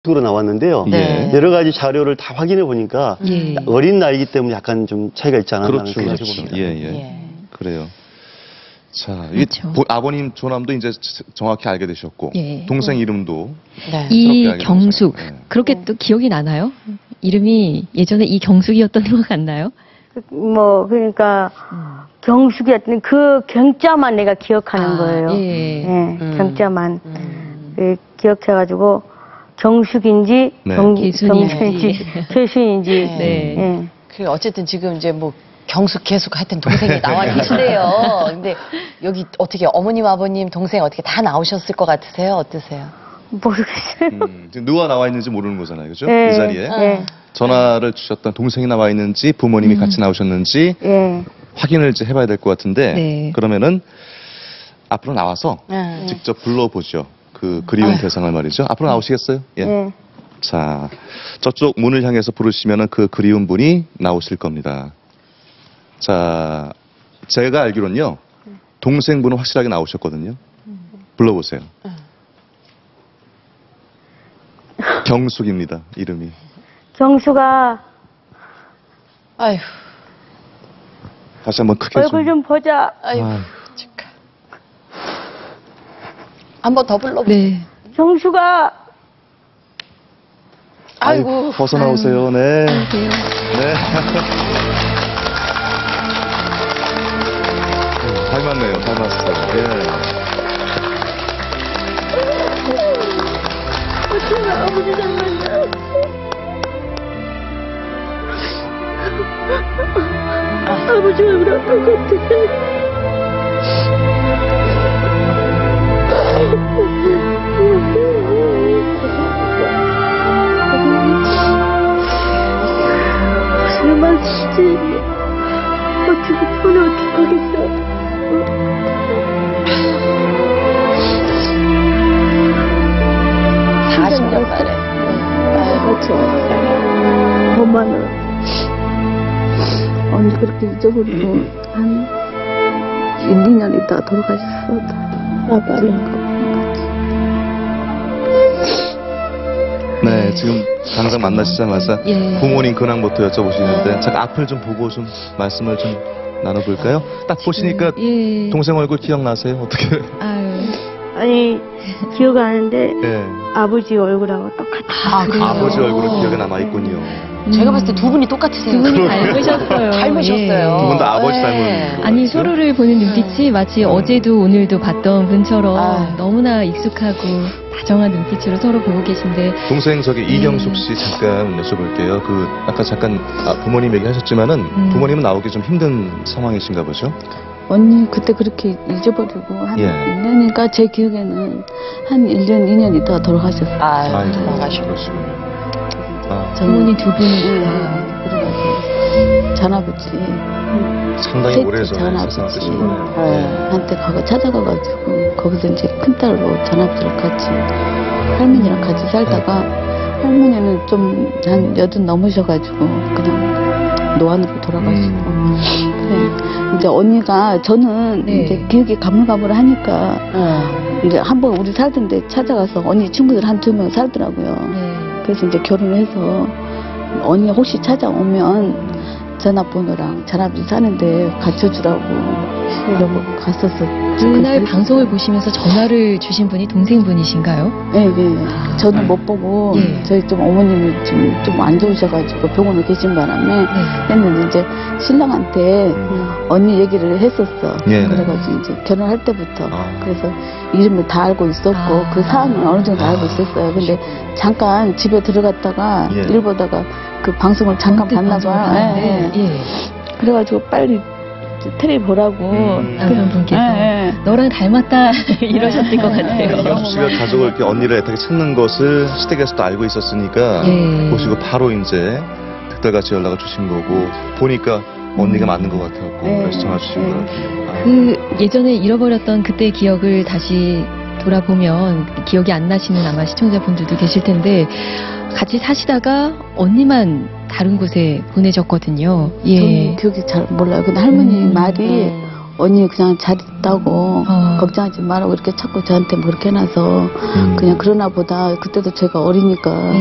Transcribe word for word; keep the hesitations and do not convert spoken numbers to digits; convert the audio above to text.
으로 나왔는데요. 네. 여러 가지 자료를 다 확인해 보니까 예. 어린 나이기 때문에 약간 좀 차이가 있지 않았나 하는 그렇죠. 생각이 그렇죠. 듭니다. 예, 예. 예. 그래요. 자, 이 그렇죠. 보- 아버님 조남도 이제 정확히 알게 되셨고 예. 동생 이름도 네. 새롭게 이경숙. 알게 되셨어요. 그렇게 또 기억이 나나요? 이름이 예전에 이경숙이었던 것 같나요? 뭐 그러니까 음. 경숙이었던 그 경자만 내가 기억하는 아, 거예요. 예. 예, 음. 경자만 음. 그 기억해가지고 경숙인지 네. 경, 개순인지. 경순인지 개순인지. 네. 예. 그 어쨌든 지금 이제 뭐 경숙, 계숙 하여튼 동생이 나와 계신데요. 근데 여기 어떻게 어머님, 아버님, 동생 어떻게 다 나오셨을 것 같으세요? 어떠세요? 모르겠어요. 음, 지금 누가 나와 있는지 모르는 거잖아요. 그죠? 예, 이 자리에. 예, 전화를 주셨던 동생이 나와 있는지 부모님이 음. 같이 나오셨는지 예. 확인을 이제 해봐야 될 것 같은데 네. 그러면은 앞으로 나와서 응. 직접 불러보죠. 그 그리운 대상을 말이죠. 앞으로 나오시겠어요? 예. 예. 자, 저쪽 문을 향해서 부르시면은 그 그리운 분이 나오실 겁니다. 자, 제가 알기로는요, 동생분은 확실하게 나오셨거든요. 불러보세요. 경숙입니다, 이름이. 경수가 아휴, 다시 한번 크게 얼굴 좀 보자. 아휴, 아유. 축하. 한 번 더 불러. 네. 경수가 아이고. 벗어 나오세요. 네. 그래요. 네. 닮았네요. 닮았어요. 예. 어떻게 아버지 닮았나? 아버지 얼굴 아플 것 같아. 정말 진짜 어떻게 손을 어떻게 하겠어? 사십 년 만에. 그렇죠. 엄마는 언제 그렇게 잊어버리고 한 일, 이 년 있다가 돌아가셨어. 아빠는. 네, 지금 당장 만나시자마자 예. 부모님 근황부터 여쭤보시는데 잠깐 앞을 좀 보고 좀 말씀을 좀 나눠볼까요? 딱 보시니까 예. 동생 얼굴 기억나세요? 어떻게? 아유. 아니 기억하는데 예. 아버지 얼굴하고 똑같아. 아, 그래요? 아버지 얼굴은 기억에 남아있군요. 제가 봤을 때 두 분이 똑같으세요. 두 분이 닮으셨어요. 닮으셨어요. 두 분 다 아버지 네. 닮은. 아니 서로를 보는 눈빛이 마치 어제도 오늘도 봤던 분처럼 아. 너무나 익숙하고 다정한 눈빛으로 서로 보고 계신데 동생 저기 이경숙 씨 잠깐 여쭤볼게요. 그 아까 잠깐 아, 부모님 얘기하셨지만은 음. 부모님은 나오기 좀 힘든 상황이신가 보죠? 언니 그때 그렇게 잊어버리고 한 예. 일 년이니까 제 기억에는 한 일 년, 이 년 있다가 돌아가셨어요. 아유, 아이고, 돌아가시고. 그러시군요. 아, 부모님 두 분이 응, 다 그래가지고 전아버지 상당히 셋째 오래전에 전아버지 세상을 쓰신 거네요. 네. 한테 가고 찾아가가지고 거기서 이제 큰딸로 전아버지랑 같이 할머니랑 같이 살다가 할머니는 좀 한 여든 넘으셔가지고 그냥 노안으로 돌아가시고 그래. 이제 언니가 저는 네. 이제 기억이 가물가물하니까 응. 이제 한번 우리 살던데 찾아가서 언니 친구들 한 두 명 살더라고요. 네. 그래서 이제 결혼을 해서 언니 혹시 찾아오면 전화번호랑 전화비 사는데 갖춰주라고 그러고 갔었어. 그날 방송을 보시면서 전화를 주신 분이 동생분이신가요? 네, 네. 저는 못 보고 예. 저희 좀 어머님이 좀 좀 안 좋으셔가지고 병원에 계신 바람에 네. 했는데 이제 신랑한테 언니 얘기를 했었어. 예. 그래가지고 이제 결혼할 때부터 아. 그래서 이름을 다 알고 있었고 아. 그 사안은 어느 정도 아. 알고 있었어요. 근데 잠깐 집에 들어갔다가 예. 일 보다가 그 방송을 잠깐 그때 봤나 방송을 봐. 봤는데, 예, 예. 예. 그래가지고 빨리 텔레 보라고. 음. 남편분께서 예, 예. 너랑 닮았다 이러셨을 것 같아요. 이경숙 씨가 가족을 이렇게 언니를 애타게 찾는 것을 시댁에서도 알고 있었으니까 예. 보시고 바로 이제 특별같이 연락을 주신 거고 보니까 언니가 맞는 것 같았고 네. 그래서 전화 주신 네. 거예요. 그 예전에 잃어버렸던 그때의 기억을 다시 돌아보면 기억이 안 나시는 아마 시청자분들도 계실 텐데 같이 사시다가 언니만 다른 곳에 보내졌거든요. 예. 저는 기억이 잘 몰라요. 근데 할머니 음, 말이 음. 언니 그냥 잘 있다고 어. 걱정하지 말라고 이렇게 자꾸 저한테 뭐 그렇게 해놔서 음. 그냥 그러나 보다 그때도 제가 어리니까